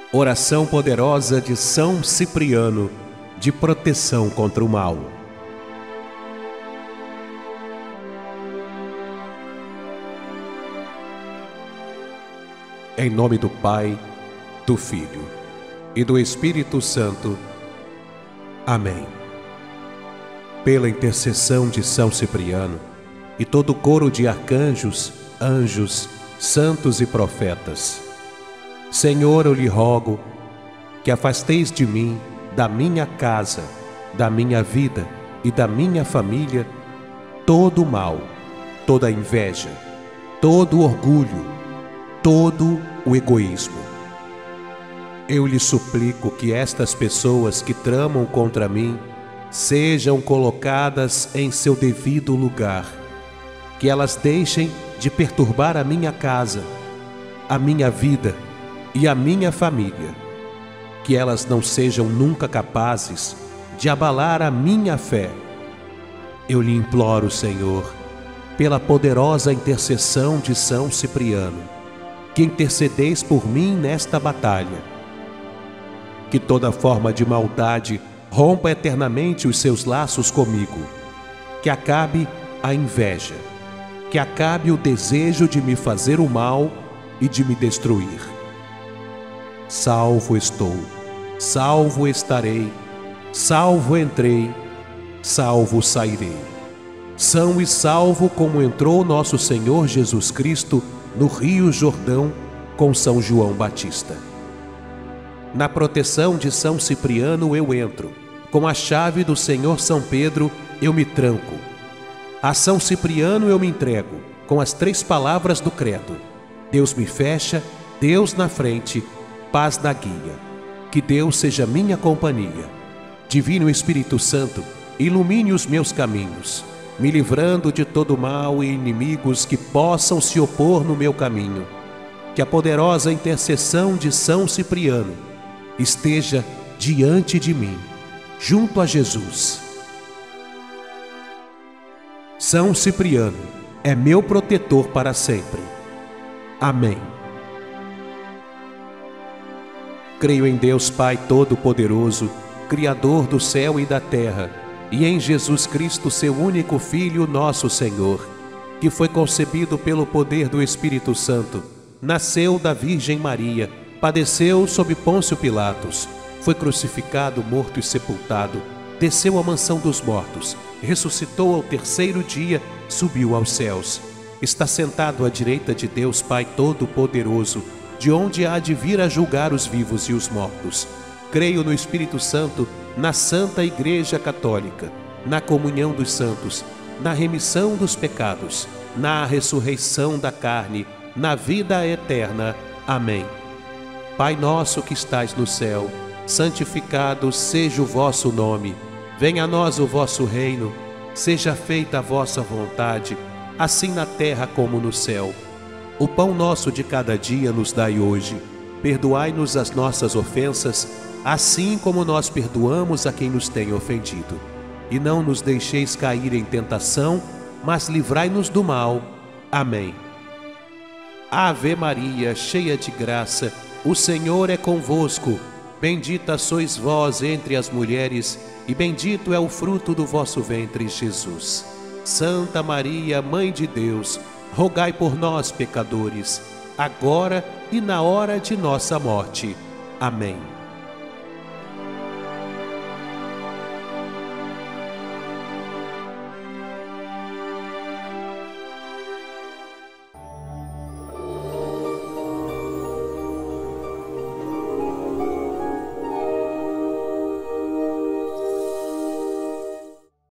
Oração poderosa de São Cipriano, de proteção contra o mal. Em nome do Pai, do Filho e do Espírito Santo. Amém. Pela intercessão de São Cipriano e todo o coro de arcanjos, anjos, santos e profetas, Senhor, eu lhe rogo que afasteis de mim, da minha casa, da minha vida e da minha família, todo o mal, toda a inveja, todo o orgulho, todo o egoísmo. Eu lhe suplico que estas pessoas que tramam contra mim sejam colocadas em seu devido lugar, que elas deixem de perturbar a minha casa, a minha vida e a minha família, que elas não sejam nunca capazes de abalar a minha fé. Eu lhe imploro, Senhor, pela poderosa intercessão de São Cipriano, que intercedeis por mim nesta batalha. Que toda forma de maldade rompa eternamente os seus laços comigo, que acabe a inveja, que acabe o desejo de me fazer o mal e de me destruir. Salvo estou, salvo estarei, salvo entrei, salvo sairei. São e salvo como entrou nosso Senhor Jesus Cristo no Rio Jordão com São João Batista. Na proteção de São Cipriano eu entro, com a chave do Senhor São Pedro eu me tranco. A São Cipriano eu me entrego, com as 3 palavras do credo: Deus me fecha, Deus na frente, paz na guia. Que Deus seja minha companhia. Divino Espírito Santo, ilumine os meus caminhos, me livrando de todo mal e inimigos que possam se opor no meu caminho. Que a poderosa intercessão de São Cipriano esteja diante de mim, junto a Jesus. São Cipriano é meu protetor para sempre. Amém. Creio em Deus Pai Todo-Poderoso, Criador do céu e da terra, e em Jesus Cristo, seu único Filho, nosso Senhor, que foi concebido pelo poder do Espírito Santo, nasceu da Virgem Maria, padeceu sob Pôncio Pilatos, foi crucificado, morto e sepultado, desceu à mansão dos mortos, ressuscitou ao 3º dia, subiu aos céus, está sentado à direita de Deus Pai Todo-Poderoso, de onde há de vir a julgar os vivos e os mortos. Creio no Espírito Santo, na Santa Igreja Católica, na comunhão dos santos, na remissão dos pecados, na ressurreição da carne, na vida eterna. Amém. Pai nosso que estais no céu, santificado seja o vosso nome. Venha a nós o vosso reino. Seja feita a vossa vontade, assim na terra como no céu. O pão nosso de cada dia nos dai hoje. Perdoai-nos as nossas ofensas, assim como nós perdoamos a quem nos tem ofendido. E não nos deixeis cair em tentação, mas livrai-nos do mal. Amém. Ave Maria, cheia de graça, o Senhor é convosco. Bendita sois vós entre as mulheres, e bendito é o fruto do vosso ventre, Jesus. Santa Maria, Mãe de Deus, rogai por nós, pecadores, agora e na hora de nossa morte. Amém.